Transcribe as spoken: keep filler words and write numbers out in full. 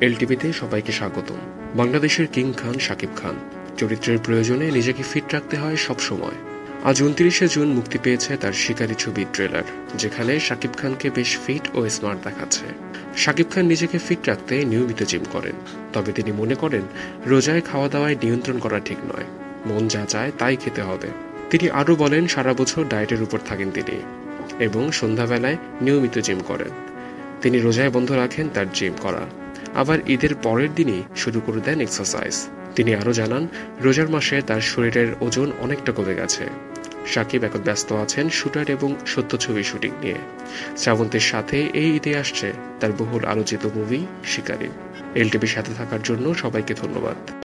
এলটিভিতে সবাইকে স্বাগতম। বাংলাদেশের কিং খান শাকিব খান চরিত্রের প্রয়োজনে নিজেকে ফিট রাখতে হয় সব সময়। আজ উনত্রিশে জুন মুক্তি পেয়েছে তার শিকারী ছবির ট্রেলার, যেখানে শাকিব খানকে বেশ ফিট ও স্মার্ট দেখাচ্ছে। শাকিব খান নিজেকে ফিট রাখতে নিয়মিত জিম করেন, তবে তিনি মনে করেন রোজায় খাওয়া দাওয়ায় নিয়ন্ত্রণ করা ঠিক নয়, মন যা চায় তাই খেতে হবে। তিনি আরও বলেন সারা বছর ডায়েটের উপর থাকেন তিনি এবং সন্ধ্যাবেলায় নিয়মিত জিম করেন। তিনি রোজায় বন্ধ রাখেন তার জিম করা, আবার ঈদের পরের দিনই শুরু করে দেন এক্সারসাইজ। তিনি আরও জানান রোজার মাসে তার শরীরের ওজন অনেকটা কমে গেছে। শাকিব এখন ব্যস্ত আছেন শুটার এবং সত্য ছবি শুটিং নিয়ে। শ্রাবন্তের সাথে এই ঈদে আসছে তার বহুল আলোচিত মুভি শিকারী। এলটিভির সাথে থাকার জন্য সবাইকে ধন্যবাদ।